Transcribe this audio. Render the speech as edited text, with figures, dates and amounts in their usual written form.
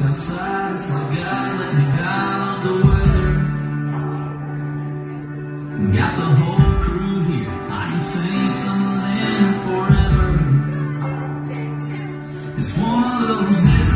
outside, it's like God let me down on the weather. Got the whole crew here, I ain't seen some of them forever. It's one of those